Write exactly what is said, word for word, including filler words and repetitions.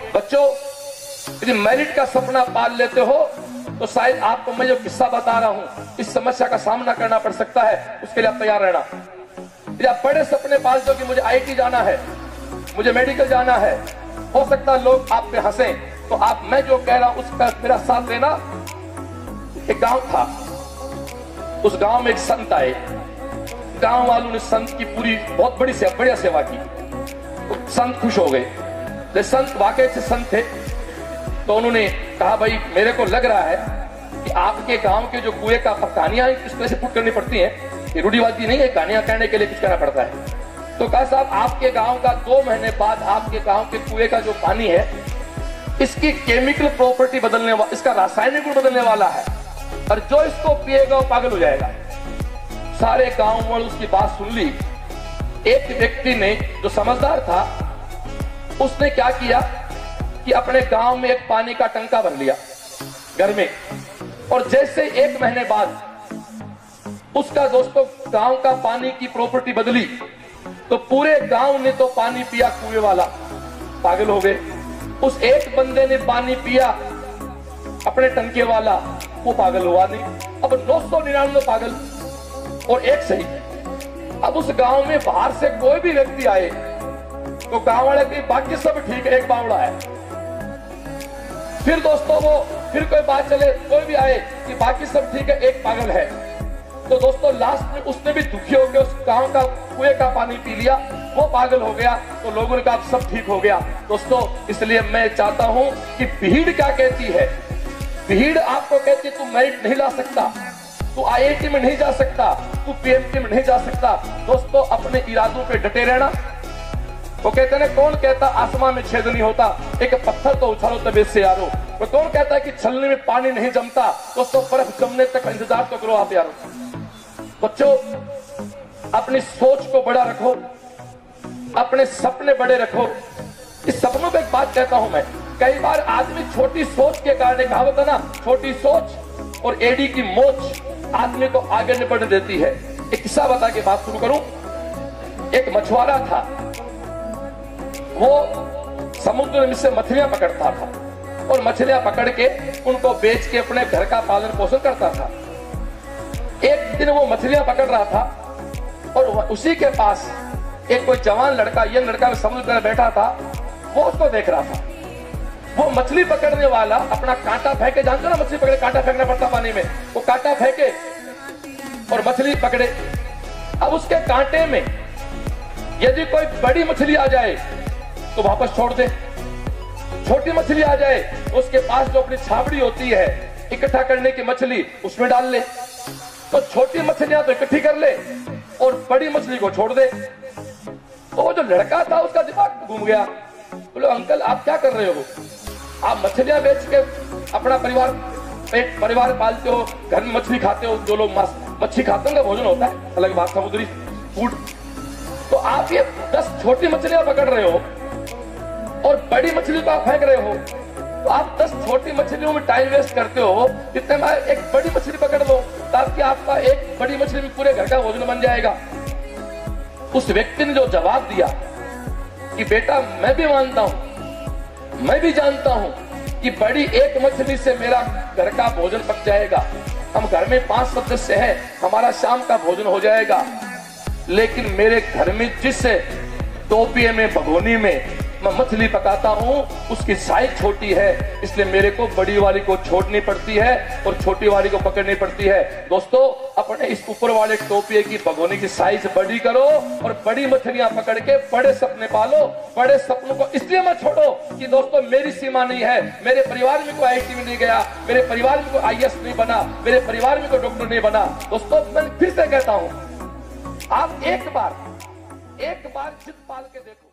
बच्चों, यदि मेरिट का सपना पाल लेते हो तो शायद आपको मैं जो किस्सा बता रहा हूं इस समस्या का सामना करना पड़ सकता है। उसके लिए आप तैयार रहना। यदि आप बड़े सपने पालते हो कि मुझे आई आई टी जाना है, मुझे मेडिकल जाना है, हो सकता है लोग आप पे हंसे, तो आप मैं जो कह रहा हूं उसका मेरा साथ देना। एक गांव था, उस गांव में एक संत आए। गांव वालों ने संत की पूरी बहुत बड़ी सेवा बढ़िया सेवा की। तो संत खुश हो गए। संत वाकई से संत थे, तो उन्होंने कहा भाई मेरे को लग रहा है कि आपके गांव के जो कुएं का कहानियां किस तरह से पुट करनी पड़ती हैं, ये रूढ़िवादी नहीं है, कहानियां कहने के लिए कुछ करना पड़ता है। तो कहा साहब आपके गांव का दो महीने बाद आपके गांव के कुएं का जो पानी है इसकी केमिकल प्रॉपर्टी बदलने वाला, इसका रासायनिक गुण बदलने वाला है, और जो इसको पिएगा वो पागल हो जाएगा। सारे गांव वालों उसकी बात सुन ली। एक व्यक्ति ने जो समझदार था उसने क्या किया कि अपने गांव में एक पानी का टंका भर लिया घर में, और जैसे एक महीने बाद उसका दोस्तों गांव का पानी की प्रॉपर्टी बदली तो पूरे गांव ने तो पानी पिया, कुएं वाला पागल हो गए। उस एक बंदे ने पानी पिया अपने टंके वाला, वो पागल हुआ नहीं। अब नौ सौ निन्यानवे पागल और एक सही। अब उस गांव में बाहर से कोई भी व्यक्ति आए तो गांव वाले की बाकी सब ठीक है, एक बावड़ा है। फिर दोस्तों वो फिर कोई बात चले, कोई भी आए कि बाकी सब ठीक है, एक पागल है। तो दोस्तों लास्ट में उसने भी दुखी होकर उस गांव का कुएं का पानी पी लिया, वो पागल हो गया, तो लोगों ने कहा सब ठीक हो गया। दोस्तों इसलिए मैं चाहता हूं कि भीड़ क्या कहती है, भीड़ आपको कहती है तू मेरिट नहीं ला सकता, तू आई आई टी में नहीं जा सकता, तू पी एच डी में नहीं जा सकता। दोस्तों अपने इरादों पे डटे रहना। वो कहते हैं कौन कहता आसमान में छेद नहीं होता, एक पत्थर तो उछालो तबीयत से यारो। वो कौन कहता है कि छलनी में पानी नहीं जमता, दोस्तों बर्फ जमने तक इंतजार तो करो आप यारो। बच्चों अपनी सोच को बड़ा रखो, अपने सपने बड़े रखो। इस सपनों पे एक बात कहता हूं मैं, कई बार आदमी छोटी सोच के कारण, कहावत है ना, छोटी सोच और एडी की मोच आदमी को आगे नहीं बढ़ने देती है। एक किस्सा बता के बात शुरू करूं। एक मछुआरा था, वो समुद्र में से मछलियां पकड़ता था और मछलियां पकड़ के उनको बेच के अपने घर का पालन पोषण करता था। एक दिन वो मछलियां पकड़ रहा था और उसी के पास एक कोई जवान लड़का, ये लड़का समुद्र में बैठा था, वो उसको देख रहा था। वो मछली पकड़ने वाला अपना कांटा फेंके, जानते हो ना मछली पकड़े कांटा फेंकना पड़ता पानी में, वो कांटा फेंके और मछली पकड़े। अब उसके कांटे में यदि कोई बड़ी मछली आ जाए तो वापस छोड़ दे, छोटी मछली आ जाए तो उसके पास जो अपनी छाबड़ी होती है इकट्ठा करने की मछली उसमें डाल ले। तो छोटी मछलियां तो इकट्ठी कर ले और बड़ी मछली को छोड़ दे। तो वो जो लड़का था उसका दिमाग घूम गया। बोले अंकल आप क्या कर रहे हो, आप मछलियां बेच के अपना परिवार पेट परिवार पालते हो, घर में मछली खाते हो, जो लोग मछली खाते हैं भोजन होता है अलग बात, समुद्री फूड। तो आप ये दस छोटी मछलियां पकड़ रहे हो और बड़ी मछली को आप फेंक रहे हो, तो आप दस छोटी मछलियों में टाइम वेस्ट करते हो, इतने में एक बड़ी मछली पकड़ लो ताकि आपका एक बड़ी मछली में पूरे घर का भोजन बन जाएगा। उस व्यक्ति ने जो जवाब दिया कि बेटा मैं भी मानता हूं, मैं भी जानता हूं कि बड़ी एक मछली से मेरा घर का भोजन पक जाएगा, हम घर में पांच सदस्य हैं, हमारा शाम का भोजन हो जाएगा, लेकिन मेरे घर में जिस टोपिये में भगोनी में मैं मछली पकाता हूं उसकी साइज छोटी है, इसलिए मेरे को बड़ी वाली को छोड़नी पड़ती है और छोटी वाली को पकड़नी पड़ती है। दोस्तों अपने इस ऊपर वाले टोपिये की भगोनी की साइज बड़ी करो और बड़ी मछलियां पकड़ के बड़े सपने पालो। बड़े सपनों को इसलिए मत छोड़ो कि दोस्तों मेरी सीमा नहीं है, मेरे परिवार में कोई आई आई टी में नहीं गया, मेरे परिवार में कोई आई ए एस नहीं बना, मेरे परिवार में कोई डॉक्टर नहीं बना। दोस्तों मैं फिर से कहता हूं, आप एक बार एक बार जिद पाल के देखो।